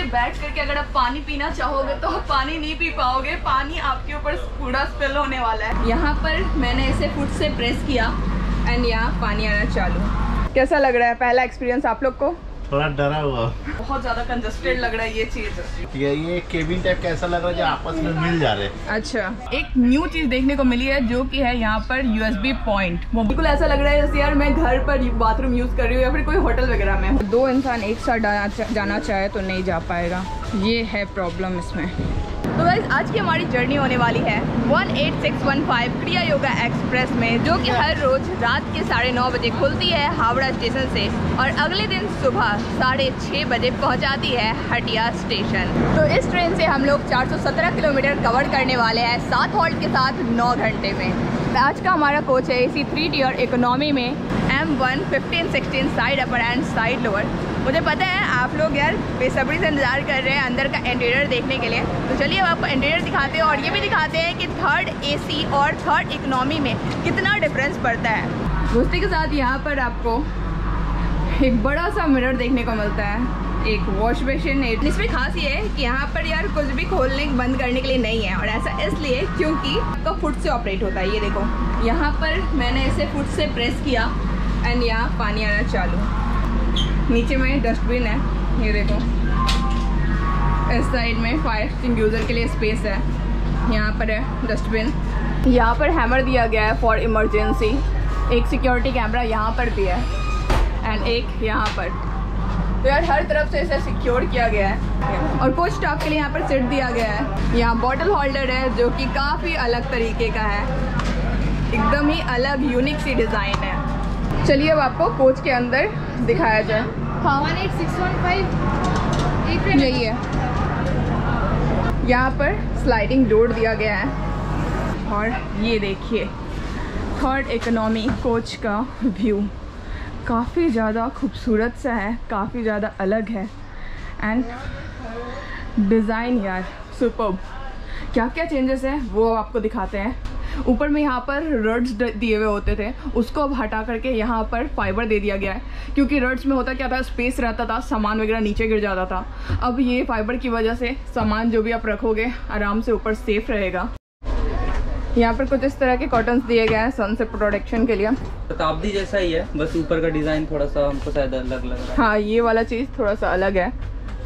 नीचे बैठ करके अगर आप पानी पीना चाहोगे तो आप पानी नहीं पी पाओगे, पानी आपके ऊपर पूरा स्पिल होने वाला है। यहाँ पर मैंने इसे फुट से प्रेस किया एंड यहाँ पानी आना चालू। कैसा लग रहा है पहला एक्सपीरियंस आप लोग को? थोड़ा डरा हुआ, बहुत ज्यादा कंजस्टेड लग रहा है ये चीज। ये केबिन टाइप का ऐसा लग रहा है जो आपस में मिल जा रहे हैं। अच्छा, एक न्यू चीज देखने को मिली है जो कि है यहाँ पर USB पॉइंट। बिल्कुल ऐसा लग रहा है जैसे यार मैं घर पर बाथरूम यूज कर रही हूँ या फिर कोई होटल वगैरह में। दो इंसान एक साथ जाना चाहे तो नहीं जा पाएगा, ये है प्रॉब्लम इसमें। तो गाइस आज की हमारी जर्नी होने वाली है 18615 क्रिया योगा एक्सप्रेस में, जो कि हर रोज रात के 9:30 बजे खुलती है हावड़ा स्टेशन से और अगले दिन सुबह 6:30 बजे पहुंचाती है हटिया स्टेशन। तो इस ट्रेन से हम लोग 417 किलोमीटर कवर करने वाले हैं 7 हॉल्ट के साथ 9 घंटे में। आज का हमारा कोच है AC 3 टियर इकोनॉमी में M1 15-16 side upper and side lower. मुझे पता है आप लोग यार बेसब्री से इंतजार कर रहे हैं अंदर का इंटीरियर देखने के लिए, तो चलिए अब आपको इंटीरियर दिखाते हैं और ये भी दिखाते हैं कि 3rd AC और 3rd इकोनॉमी में कितना डिफरेंस पड़ता है। दोस्ती के साथ यहाँ पर आपको एक बड़ा सा मिरर देखने को मिलता है, एक वॉश बेसिन। इसमें खास ये है कि यहाँ पर यार कुछ भी खोलने बंद करने के लिए नहीं है, और ऐसा इसलिए क्योंकि आपका फुट से ऑपरेट होता है। ये देखो यहाँ पर मैंने इसे फुट से प्रेस किया एंड यहाँ पानी आना चालू। नीचे में डस्टबिन है, ये देखो। इस साइड में फायर एक्सटिंग्विशर के लिए स्पेस है, यहाँ पर है डस्टबिन। यहाँ पर हैमर दिया गया है फॉर इमरजेंसी। एक सिक्योरिटी कैमरा यहाँ पर भी है एंड एक यहाँ पर। तो यार हर तरफ से इसे सिक्योर किया गया है। और कोच स्टाफ के लिए यहाँ पर सीट दिया गया है। यहाँ बॉटल होल्डर है जो कि काफ़ी अलग तरीके का है, एकदम ही अलग यूनिक सी डिज़ाइन है। चलिए अब आपको कोच के अंदर दिखाया जाए। हाँ 18615 यही है। यहाँ पर स्लाइडिंग डोर दिया गया है और ये देखिए 3rd इकोनॉमी कोच का व्यू काफ़ी ज़्यादा खूबसूरत सा है, काफ़ी ज़्यादा अलग है एंड डिज़ाइन यार सुपर्ब। क्या क्या चेंजेस है वो आपको दिखाते हैं। ऊपर में यहाँ पर रड्स दिए हुए होते थे, उसको अब हटा करके यहाँ पर फाइबर दे दिया गया है, क्योंकि रड्स में होता क्या था, स्पेस रहता था, सामान वगैरह नीचे गिर जाता था। अब ये फाइबर की वजह से सामान जो भी आप रखोगे आराम से ऊपर सेफ रहेगा। यहाँ पर कुछ इस तरह के कॉटन्स दिए गए हैं सन से प्रोटेक्शन के लिए। शताब्दी जैसा ही है, बस ऊपर का डिज़ाइन थोड़ा सा हमको शायद अलग लग रहा है। हाँ ये वाला चीज़ थोड़ा सा अलग है।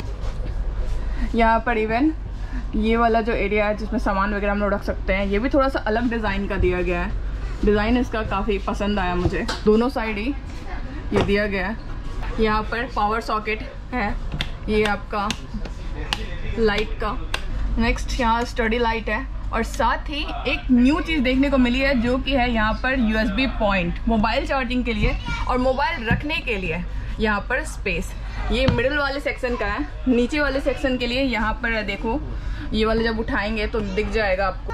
यहाँ पर इवन ये वाला जो एरिया है जिसमें सामान वगैरह हम लोग रख सकते हैं, ये भी थोड़ा सा अलग डिज़ाइन का दिया गया है। डिज़ाइन इसका काफ़ी पसंद आया मुझे। दोनों साइड ही ये दिया गया है। यहाँ पर पावर सॉकेट है, ये आपका लाइट का। नेक्स्ट यहाँ स्टडी लाइट है और साथ ही एक न्यू चीज़ देखने को मिली है जो कि है यहाँ पर USB पॉइंट, मोबाइल चार्जिंग के लिए और मोबाइल रखने के लिए यहाँ पर स्पेस। ये मिडिल वाले सेक्शन का है। नीचे वाले सेक्शन के लिए यहाँ पर है, देखो ये वाले जब उठाएंगे तो दिख जाएगा आपको।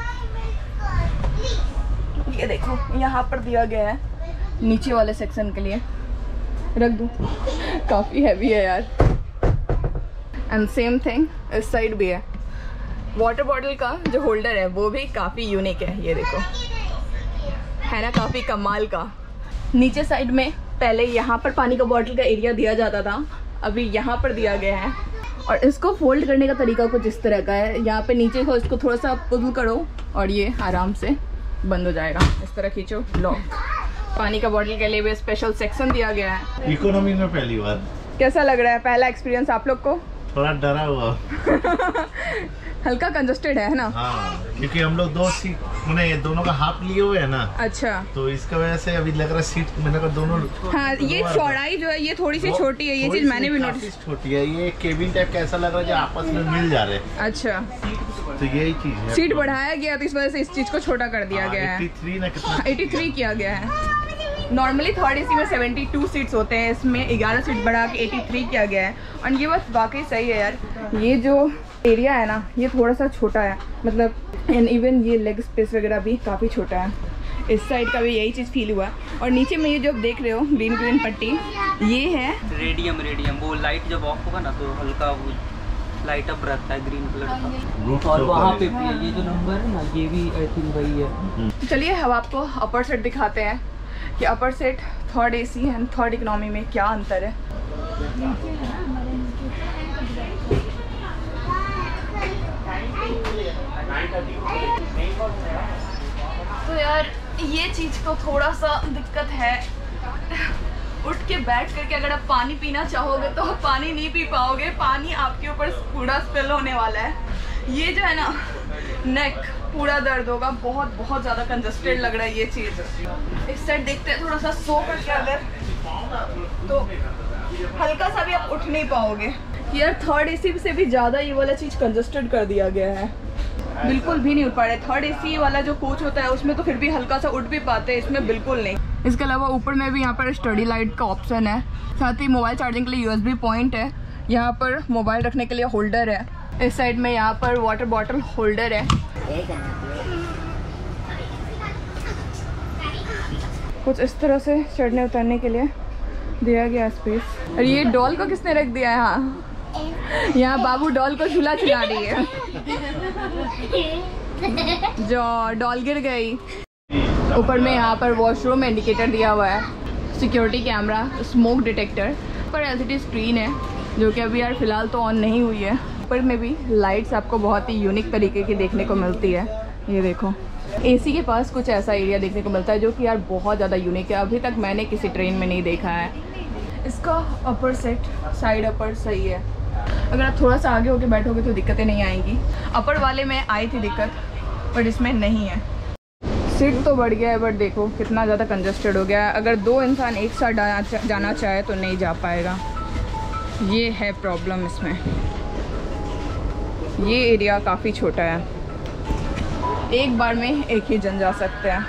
ये देखो यहाँ पर दिया गया है नीचे वाले सेक्शन के लिए, रख दूँ। काफ़ी हैवी है यार। एंड सेम थिंग इस साइड भी है। वाटर बॉटल का जो होल्डर है वो भी काफ़ी यूनिक है, ये देखो है ना, काफ़ी कमाल का। नीचे साइड में पहले यहाँ पर पानी का बॉटल का एरिया दिया जाता था, अभी यहाँ पर दिया गया है। और इसको फोल्ड करने का तरीका कुछ इस तरह का है। यहाँ पे नीचे को इसको थोड़ा सा पुल करो और ये आराम से बंद हो जाएगा। इस तरह खींचो, लॉक। पानी का बॉटल के लिए भी स्पेशल सेक्शन दिया गया है। इकोनॉमी में पहली बार। कैसा लग रहा है पहला एक्सपीरियंस आप लोग को? थोड़ा डरा हुआ हल्का कंजस्टेड है ना? हाँ, क्योंकि हम लोग दो सीट मैंने ये दोनों का हाफ लिए हुए है ना। अच्छा, तो इसका वजह से अभी लग रहा है सीट मैंने का दोनों। हाँ ये चौड़ाई जो है ये थोड़ी सी छोटी है, ये चीज मैंने भी नोटिस। छोटी है, ये केबिन टाइप का ऐसा लग रहा है जो आपस में मिल जा रहे हैं। अच्छा, तो यही चीज है। सीट बढ़ाया गया तो इस वजह से इस चीज को छोटा कर दिया गया है। 83 किया गया है। नॉर्मली 3rd AC में 72 सीट्स होते हैं, इसमें 11 सीट बढ़ा के 83 किया गया है। और ये बात वाकई सही है यार, ये जो एरिया है ना ये थोड़ा सा छोटा है, मतलब एंड इवन ये लेग स्पेस वगैरह भी काफ़ी छोटा है। इस साइड का भी यही चीज़ फील हुआ। और नीचे में ये जो आप देख रहे हो ग्रीन ग्रीन पट्टी, ये है रेडियम। वो लाइट जब ऑफ होगा ना तो हल्का वो लाइट अप रहता है ग्रीन कलर का। और वहाँ पे ये जो नंबर है ना ये भी आई थिंक वही है। तो चलिए अब आपको अपर सेट दिखाते हैं कि upper set 3rd AC and 3rd economy में क्या अंतर है। ये चीज़ को थोड़ा सा दिक्कत है, उठ के बैठ करके अगर आप पानी पीना चाहोगे तो आप पानी नहीं पी पाओगे, पानी आपके ऊपर पूरा स्पिल होने वाला है। ये जो है ना, नेक पूरा दर्द होगा, बहुत बहुत ज़्यादा कंजस्टेड लग रहा है ये चीज़। इस साइड देखते हैं थोड़ा सा सो करके, अगर तो हल्का सा भी आप उठ नहीं पाओगे। यार थर्ड एसी से भी ज़्यादा ये वाला चीज़ कंजस्टेड कर दिया गया है, बिल्कुल भी नहीं उठ पा रहे। थर्ड एसी वाला जो कोच होता है उसमें तो फिर भी हल्का सा उठ भी पाते हैं, इसमें बिल्कुल नहीं। इसके अलावा ऊपर में भी यहाँ पर स्टडी लाइट का ऑप्शन है, साथ ही मोबाइल चार्जिंग के लिए USB पॉइंट है, यहाँ पर मोबाइल रखने के लिए होल्डर है, इस साइड में यहाँ पर वाटर बॉटल होल्डर है। कुछ इस तरह से चढ़ने उतरने के लिए दिया गया स्पेस। और ये डॉल को किसने रख दिया है? यहाँ बाबू डॉल को झूला झुला रही है, जो डॉल गिर गई। ऊपर में यहाँ पर वॉशरूम इंडिकेटर दिया हुआ है, सिक्योरिटी कैमरा, स्मोक डिटेक्टर, पर LCD स्क्रीन है जो कि अभी यार फिलहाल तो ऑन नहीं हुई है। ऊपर में भी लाइट्स आपको बहुत ही यूनिक तरीके की देखने को मिलती है। ये देखो, AC के पास कुछ ऐसा एरिया देखने को मिलता है जो कि यार बहुत ज़्यादा यूनिक है, अभी तक मैंने किसी ट्रेन में नहीं देखा है। इसका अपर सेट, साइड अपर सही है, अगर आप थोड़ा सा आगे होके बैठोगे तो दिक्कतें नहीं आएंगी। अपर वाले में आई थी दिक्कत, बट इसमें नहीं है। सीट तो बढ़ गया है, बट देखो कितना ज़्यादा कंजस्टेड हो गया है। अगर 2 इंसान एक साथ जाना चाहे तो नहीं जा पाएगा, ये है प्रॉब्लम इसमें। ये एरिया काफ़ी छोटा है, एक बार में एक ही जन जा सकते हैं।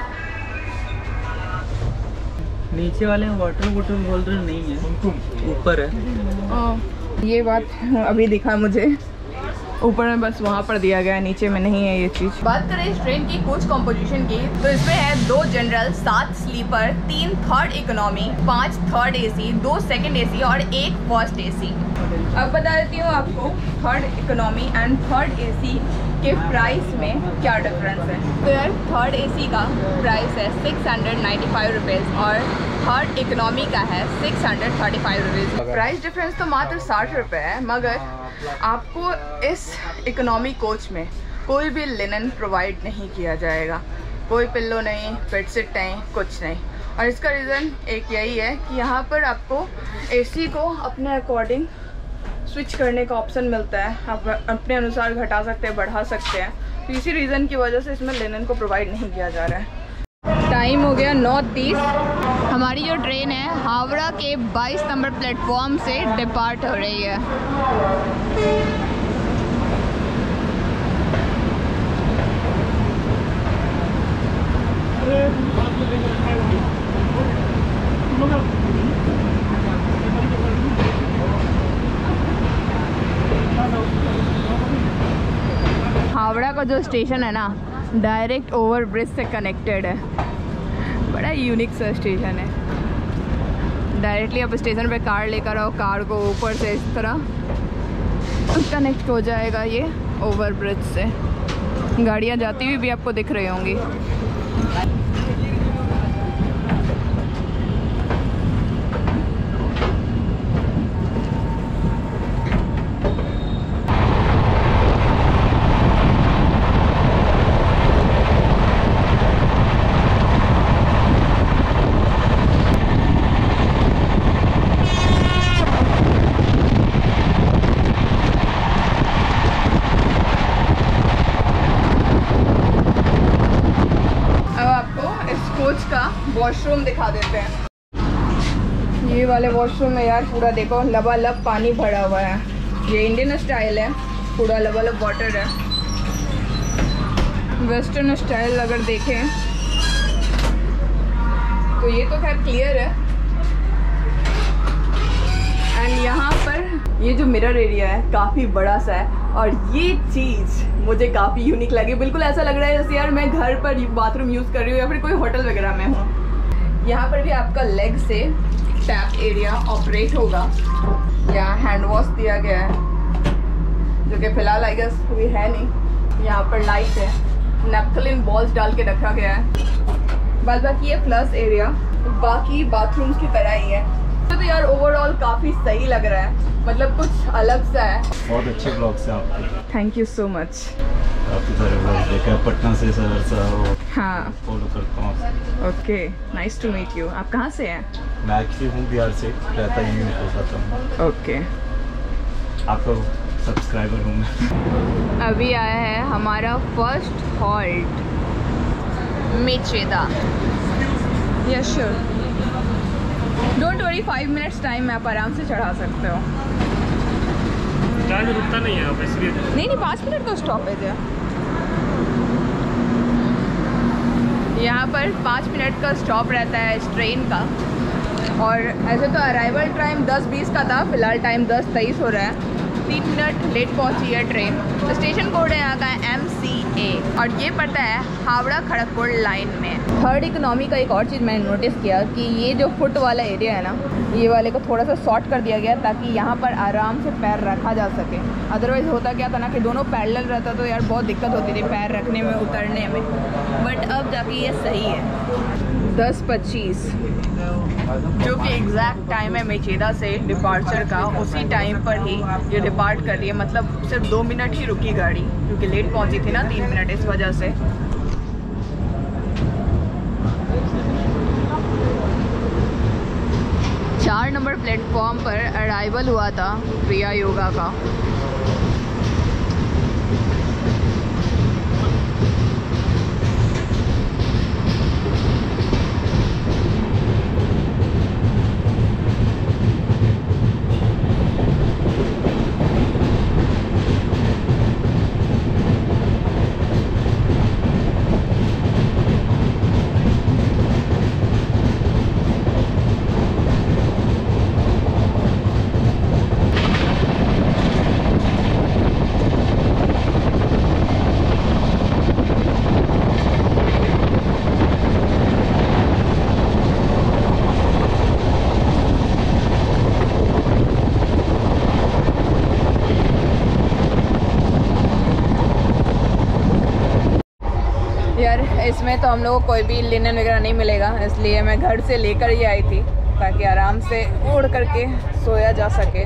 नीचे वाले वाटर बॉटल होल्डर नहीं है, ऊपर है। ये बात अभी दिखा मुझे, ऊपर में बस वहाँ पर दिया गया है, नीचे में नहीं है ये चीज़। बात करें इस ट्रेन की कोच कॉम्पोजिशन की, तो इसमें है 2 general, 7 sleeper, 3 third economy, 5 third AC, 2 second AC और 1 फर्स्ट AC। अब बता देती हूँ आपको third economy and third AC के प्राइस में क्या डिफरेंस है। तो यार थर्ड AC का प्राइस है 695 रुपीज़ और थर्ड इकोनॉमी का है 635 रुपीज़। प्राइस डिफरेंस तो मात्र 60 रुपये है, मगर आपको इस इकोनॉमी कोच में कोई भी लिनन प्रोवाइड नहीं किया जाएगा, कोई पिल्लो नहीं, बेडशीट नहीं, कुछ नहीं। और इसका रीज़न एक यही है कि यहाँ पर आपको AC को अपने अकॉर्डिंग स्विच करने का ऑप्शन मिलता है, आप अपने अनुसार घटा सकते हैं, बढ़ा सकते हैं। तो इसी रीज़न की वजह से इसमें लिनन को प्रोवाइड नहीं किया जा रहा है। टाइम हो गया 9:30। हमारी जो ट्रेन है हावड़ा के 22 नंबर प्लेटफॉर्म से डिपार्ट हो रही है। हावड़ा का जो स्टेशन है ना, डायरेक्ट ओवर ब्रिज से कनेक्टेड है, बड़ा यूनिक सा स्टेशन है। डायरेक्टली आप स्टेशन पे कार लेकर आओ, कार को ऊपर से इस तरह कनेक्ट हो जाएगा ये ओवर ब्रिज से। गाड़ियाँ जाती हुई भी आपको दिख रही होंगी। वॉशरूम दिखा देते हैं। ये वाले वॉशरूम में यार पूरा देखो लबालब पानी भरा हुआ है, ये इंडियन स्टाइल है, पूरा लबालब वाटर है। वेस्टर्न स्टाइल अगर देखें तो ये तो खैर क्लियर है। एंड यहाँ पर ये जो मिरर एरिया है काफ़ी बड़ा सा है, और ये चीज़ मुझे काफ़ी यूनिक लगी। बिल्कुल ऐसा लग रहा है जैसे यार मैं घर पर बाथरूम यूज़ कर रही हूँ या फिर कोई होटल वगैरह में हूँ। यहाँ पर भी आपका लेग से टैप एरिया ऑपरेट होगा। यहाँ हैंड वॉश दिया गया है, जो कि फिलहाल आई गेस कोई है नहीं। यहाँ पर लाइट है, नैपथलिन बॉल्स डाल के रखा गया है। बाद बाकी ये प्लस एरिया बाकी बाथरूम्स की तरह ही है। तो यार ओवरऑल काफ़ी सही लग रहा है, मतलब कुछ अलग सा है। बहुत अच्छे ब्लॉग्स हैं आपके, थैंक यू सो मच। काफ़ी सारे ब्लॉग्स देखा, पटना से सहरसा। हाँ फॉलो करता हूँ। Okay, nice to meet you. आप कहाँ से हैं? मैं एक्चुअली हूँ बिहार से, रहता ही हूँ कोलकाता में। ओके, आपका सब्सक्राइबर हूँ मैं। अभी आया है हमारा first halt Mecheda. Yes sure, don't worry, 5 minutes time में आप आराम से चढ़ा सकते हो। टाइम रुकता नहीं है इसलिए। नहीं, 5 मिनट का स्टॉपेज है यहाँ पर। 5 मिनट का स्टॉप रहता है इस ट्रेन का। और ऐसे तो अराइवल टाइम 10:20 का था, फिलहाल टाइम 10:23 हो रहा है। 3 मिनट लेट पहुंची है ट्रेन। स्टेशन कोड है यहाँ का MCA और ये पड़ता है हावड़ा खड़गपुर लाइन में। थर्ड इकोनॉमी का एक और चीज़ मैंने नोटिस किया कि ये जो फुट वाला एरिया है ना, ये वाले को थोड़ा सा शॉर्ट कर दिया गया ताकि यहाँ पर आराम से पैर रखा जा सके। अदरवाइज़ होता क्या था ना कि दोनों पैरेलल रहता तो यार बहुत दिक्कत होती थी पैर रखने में, उतरने में। बट अब जाके ये सही है। 10:25 जो कि एग्जैक्ट टाइम है मेचेदा से डिपार्चर का, उसी टाइम पर ही ये डिपार्ट कर रही है। मतलब सिर्फ 2 मिनट ही रुकी गाड़ी, क्योंकि लेट पहुंची थी ना 3 मिनट, इस वजह से। चार नंबर प्लेटफॉर्म पर अराइवल हुआ था प्रिया योगा का। इसमें तो हम लोगों को कोई भी लिनन वगैरह नहीं मिलेगा, इसलिए मैं घर से लेकर ही आई थी ताकि आराम से ओढ़ करके सोया जा सके।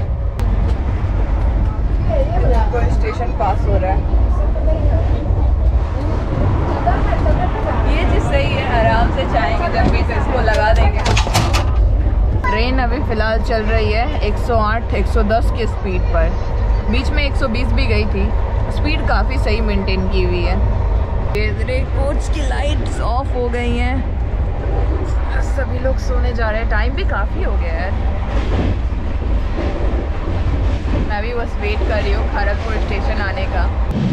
कोई स्टेशन पास हो रहा है, ये चीज़ सही है। आराम से चाहेंगे जब भी तो इसको लगा देंगे। ट्रेन अभी फ़िलहाल चल रही है 108-110 की स्पीड पर। बीच में 120 भी गई थी। स्पीड काफ़ी सही मेंटेन की हुई है। कोच की लाइट्स ऑफ हो गई हैं, सभी लोग सोने जा रहे हैं। टाइम भी काफ़ी हो गया है। मैं भी बस वेट कर रही हूँ खड़गपुर स्टेशन आने का।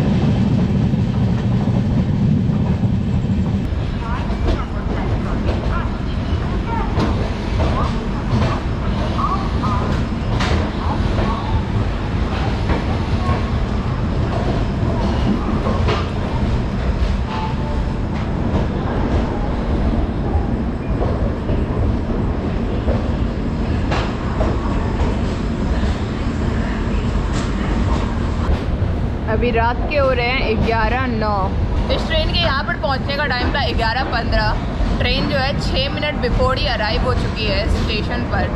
अभी रात के हो रहे हैं 11:09। इस ट्रेन के यहाँ पर पहुँचने का टाइम था 11:15। ट्रेन जो है 6 मिनट बिफोर ही अराइव हो चुकी है स्टेशन पर।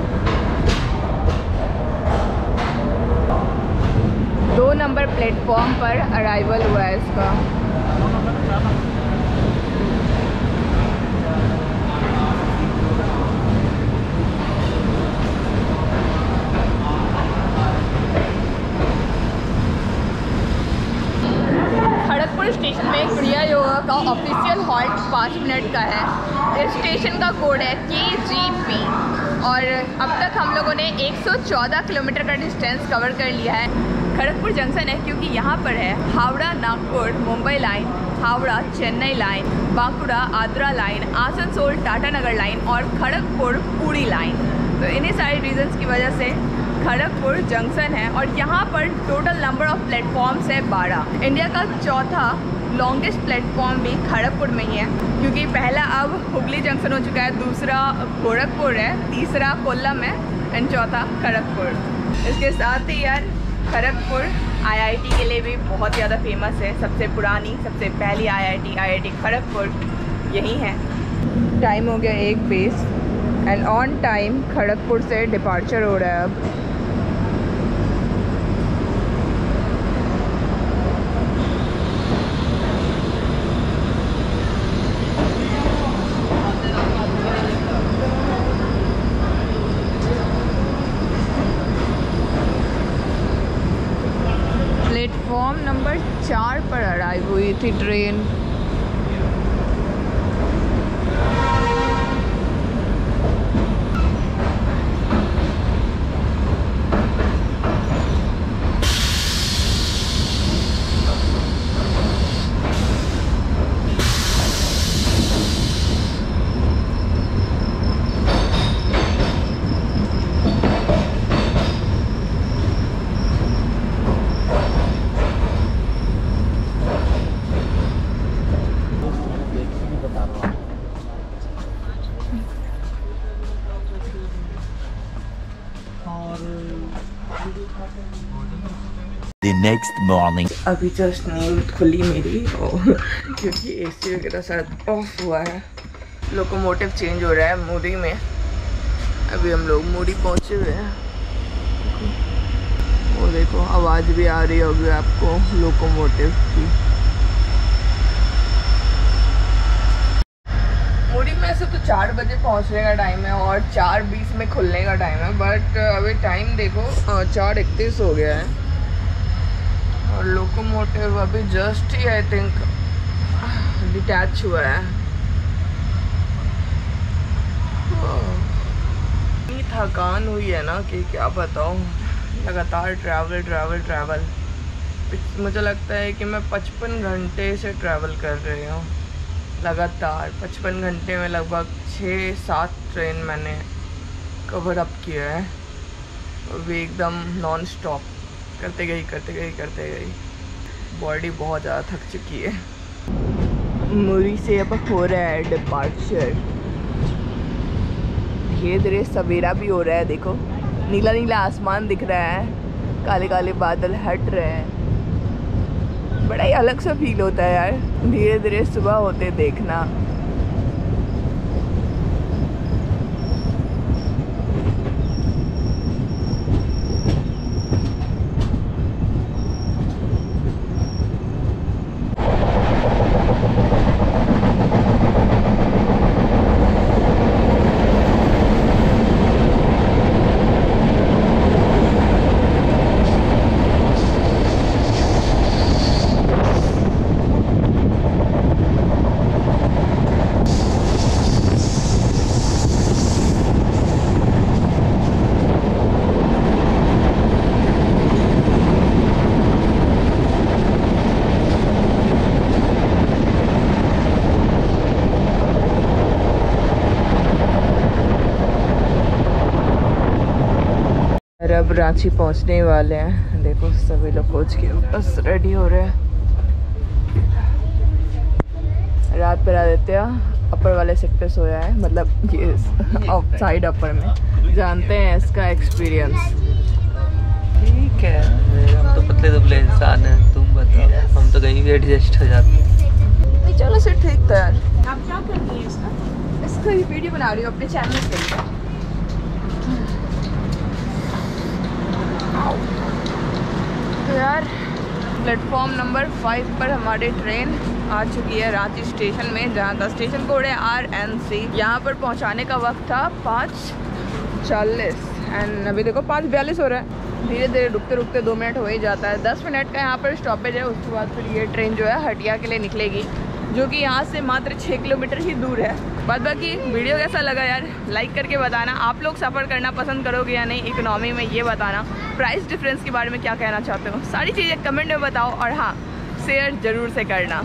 2 नंबर प्लेटफॉर्म पर अराइवल हुआ है इसका। स्टेशन में प्रिया योगा का ऑफिशियल हॉल्ट 5 मिनट का है। इस स्टेशन का कोड है KGP और अब तक हम लोगों ने 114 किलोमीटर का डिस्टेंस कवर कर लिया है। खड़गपुर जंक्शन है क्योंकि यहाँ पर है Howrah Nagpur Mumbai line, Howrah Chennai line, Bankura Adra line, Asansol Tatanagar line और खड़गपुर पुरी लाइन। तो इन्हीं सारी रीजंस की वजह से खड़गपुर जंक्शन है और यहाँ पर टोटल नंबर ऑफ प्लेटफॉर्म्स है 12। इंडिया का चौथा लॉन्गेस्ट प्लेटफॉर्म भी खड़गपुर में ही है क्योंकि पहला अब हुगली जंक्शन हो चुका है, दूसरा गोरखपुर है, तीसरा कोल्लम है एंड चौथा खड़गपुर। इसके साथ ही यार खड़गपुर IIT के लिए भी बहुत ज़्यादा फेमस है। सबसे पुरानी, सबसे पहली IIT खड़गपुर यही है। टाइम हो गया 1:20 एंड ऑन टाइम खड़गपुर से डिपार्चर हो रहा है अब। प्लेटफॉर्म नंबर 4 पर अराइव हुई थी ट्रेन। The next morning. अभी जस्ट नींद खुली मेरी क्योंकि एसी वगैरह शायद ऑफ हुआ है। लोकोमोटिव चेंज हो रहा है मूडी में। अभी हम लोग मूडी पहुंचे हुए हैं। वो देखो आवाज़ भी आ रही होगी आपको लोकोमोटिव की। मूडी में से तो 4 बजे पहुंचने का टाइम है और 4:20 में खुलने का टाइम है, बट अभी टाइम देखो 4:31 हो गया है और लोकोमोटिव अभी जस्ट ही आई थिंक डिटैच हुआ है। इतनी थकान हुई है ना कि क्या बताऊँ। लगातार ट्रैवल मुझे लगता है कि मैं 55 घंटे से ट्रैवल कर रही हूँ लगातार। 55 घंटे में लगभग 6-7 ट्रेन मैंने कवर अप किया है और भी एकदम नॉन स्टॉप करते गई। बॉडी बहुत ज़्यादा थक चुकी है। मुरी से अब हो रहा है डिपार्चर। धीरे धीरे सवेरा भी हो रहा है। देखो नीला नीला आसमान दिख रहा है, काले काले बादल हट रहे हैं। बड़ा ही अलग सा फील होता है यार धीरे धीरे सुबह होते देखना। अब रांची पहुंचने वाले हैं। देखो सभी लोग कोच के बस रेडी हो रहे हैं। रात पर आदित्य अपर वाले सीट पे सोया है, मतलब ये साइड अपर में। जानते हैं इसका एक्सपीरियंस। ठीक है, हम तो पतले दुबले इंसान हैं, तुम बताओ। हम तो कहीं भी एडजस्ट हो जाते हैं। नहीं चलो सिर्फ ठीक था यार। आप क्या कर रही हैं इसका वीडियो बना रही हो अपने चैनल के लिए। तो यार प्लेटफॉर्म नंबर 5 पर हमारी ट्रेन आ चुकी है रांची स्टेशन में, जहाँ का स्टेशन कोड है RNC। यहाँ पर पहुँचाने का वक्त था 5:40 एंड अभी देखो 5:42 हो रहा है। धीरे धीरे रुकते रुकते 2 मिनट हो ही जाता है। 10 मिनट का यहाँ पर स्टॉपेज है। उसके बाद फिर ये ट्रेन जो है हटिया के लिए निकलेगी, जो कि यहाँ से मात्र 6 किलोमीटर ही दूर है। बाद बाकी वीडियो कैसा लगा यार लाइक करके बताना। आप लोग सफ़र करना पसंद करोगे या नहीं इकोनॉमी में, ये बताना। प्राइस डिफरेंस के बारे में क्या कहना चाहते हो, सारी चीज़ें कमेंट में बताओ। और हाँ, शेयर ज़रूर से करना।